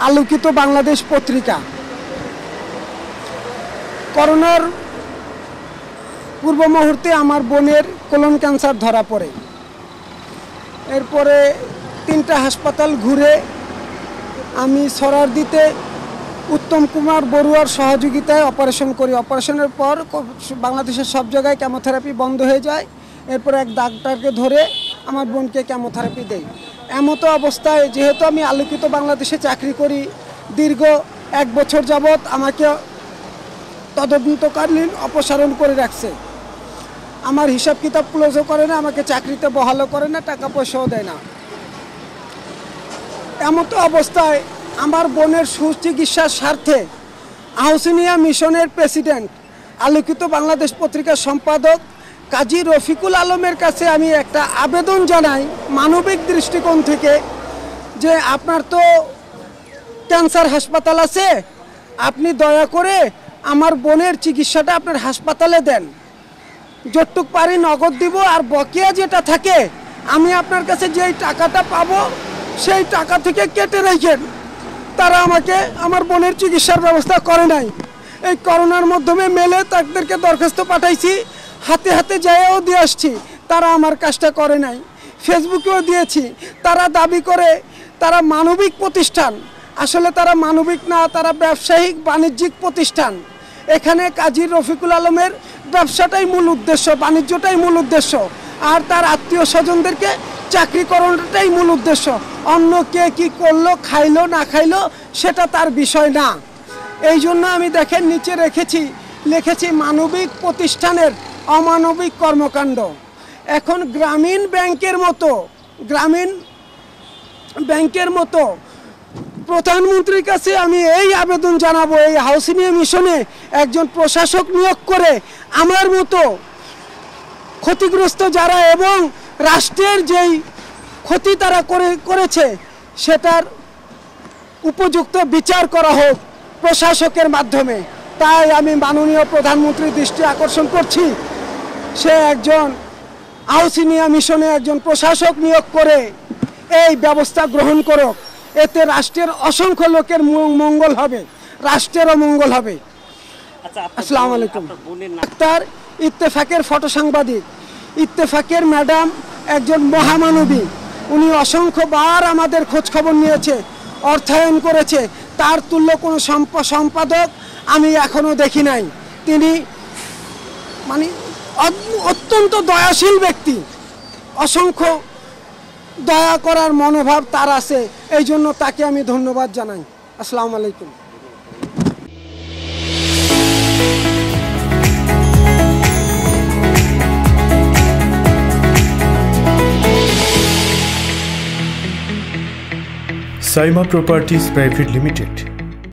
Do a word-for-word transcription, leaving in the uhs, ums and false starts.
আলোকিত বাংলাদেশ পত্রিকা। করোনার পূর্ব মুহূর্তে আমার বোনের কোলন ক্যান্সার ধরা পড়ে। এরপরে তিনটা হাসপাতাল ঘুরে আমি সরারদিতে উত্তম কুমার বড়ুয়ার সহযোগিতায় অপারেশন করি। অপারেশনের পর বাংলাদেশের সব জায়গায় কেমোথেরাপি বন্ধ হয়ে যায়। এরপর এক ডাক্তারকে ধরে আমার বোনকে কেমোথেরাপি দেই। এমতো অবস্থায় যেহেতু আমি আলোকিত বাংলাদেশে চাকরি করি, দীর্ঘ এক বছর যাবৎ আমাকে তদন্তকালীন অপসারণ করে রাখছে। আমার হিসাব কিতাব ক্লোজও করে না, আমাকে চাকরিতে বহালও করে না, টাকা পয়সাও দেয় না। এমতো অবস্থায় আমার বোনের সুচিকিৎসার স্বার্থে আহসানিয়া মিশনের প্রেসিডেন্ট, আলোকিত বাংলাদেশ পত্রিকার সম্পাদক কাজী রফিকুল আলমের কাছে আমি একটা আবেদন জানাই মানবিক দৃষ্টিকোণ থেকে, যে আপনার তো ক্যান্সার হাসপাতাল আছে, আপনি দয়া করে আমার বোনের চিকিৎসাটা আপনার হাসপাতালে দেন। যতটুক পারি নগদ দিব, আর বকেয়া যেটা থাকে আমি আপনার কাছে যেই টাকাটা পাবো সেই টাকা থেকে কেটে রেখেন। তারা আমাকে আমার বোনের চিকিৎসার ব্যবস্থা করে নাই। এই করোনার মাধ্যমে মেলে তাদেরকে দরখাস্ত পাঠাইছি, হাতে হাতে যাইও দিয়ে আসছি, তারা আমার কাজটা করে নাই। ফেসবুকেও দিয়েছি, তারা দাবি করে তারা মানবিক প্রতিষ্ঠান, আসলে তারা মানবিক না, তারা ব্যবসায়িক বাণিজ্যিক প্রতিষ্ঠান। এখানে কাজী রফিকুল আলমের ব্যবসাটাই মূল উদ্দেশ্য, বাণিজ্যটাই মূল উদ্দেশ্য, আর তার আত্মীয় স্বজনদেরকে চাকরি করানোটাই মূল উদ্দেশ্য। অন্য কে কি করলো, খাইলো না খাইলো সেটা তার বিষয় না। এই জন্য আমি দেখেন নিচে রেখেছি, লিখেছি মানবিক প্রতিষ্ঠানের অমানবিক কর্মকাণ্ড। এখন গ্রামীণ ব্যাংকের মতো গ্রামীণ ব্যাংকের মতো প্রধানমন্ত্রীর কাছে আমি এই আবেদন জানাবো, এই আহসানিয়া মিশনে একজন প্রশাসক নিয়োগ করে আমার মতো ক্ষতিগ্রস্ত যারা এবং রাষ্ট্রের যেই ক্ষতি তারা করে করেছে সেটার উপযুক্ত বিচার করা হোক প্রশাসকের মাধ্যমে। তাই আমি মাননীয় প্রধানমন্ত্রীর দৃষ্টি আকর্ষণ করছি, সে একজন আহসানিয়া মিশনে একজন প্রশাসক নিয়োগ করে এই ব্যবস্থা গ্রহণ করুক। এতে রাষ্ট্রের অসংখ্য লোকের মঙ্গল হবে, রাষ্ট্রেরও মঙ্গল হবে। আসসালামু আলাইকুম। ডাক্তার ইত্তেফাকের ফটো সাংবাদিক, ইত্তেফাকের ম্যাডাম একজন মহামানবী, উনি অসংখ্যবার আমাদের খোঁজ খবর নিয়েছে, অর্থায়ন করেছে। তার তুল্য কোনো সম্পাদক আমি এখনো দেখি নাই। তিনি মানে অত্যন্ত দয়াশীল ব্যক্তি, অসংখ্য দয়া করার মনোভাব তার আছে, এই জন্য তাকে আমি ধন্যবাদ জানাই। আসসালামু আলাইকুম। Saima properties private limited.